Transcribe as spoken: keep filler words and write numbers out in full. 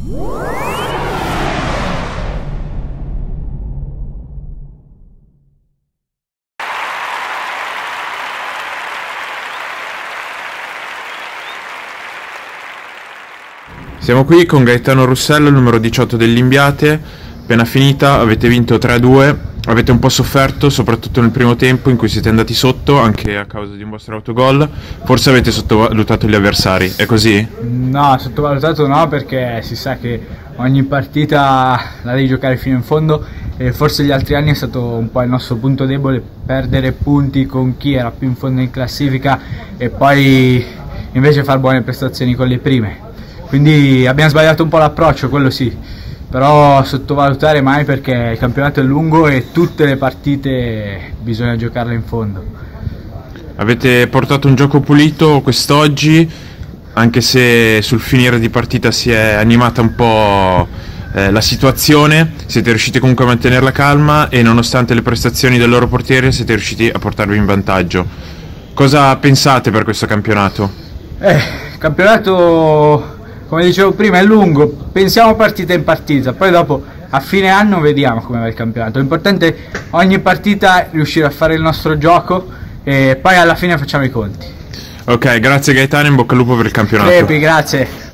Siamo qui con Gaetano Russello, il numero diciotto dell'Imbiate. Appena finita, avete vinto tre a due, avete un po' sofferto, soprattutto nel primo tempo in cui siete andati sotto anche a causa di un vostro autogol. Forse avete sottovalutato gli avversari, è così? No, sottovalutato no, perché si sa che ogni partita la devi giocare fino in fondo e forse gli altri anni è stato un po' il nostro punto debole, perdere punti con chi era più in fondo in classifica e poi invece fare buone prestazioni con le prime. Quindi abbiamo sbagliato un po' l'approccio, quello sì, però sottovalutare mai, perché il campionato è lungo e tutte le partite bisogna giocarle in fondo. Avete portato un gioco pulito quest'oggi, anche se sul finire di partita si è animata un po' eh, la situazione. Siete riusciti comunque a mantenere la calma e nonostante le prestazioni del loro portiere siete riusciti a portarvi in vantaggio. Cosa pensate per questo campionato? Eh, il campionato, come dicevo prima, è lungo, pensiamo partita in partita, poi dopo a fine anno vediamo come va il campionato. L'importante è ogni partita riuscire a fare il nostro gioco e poi alla fine facciamo i conti. Ok, grazie Gaetano, in bocca al lupo per il campionato. Crepi, grazie.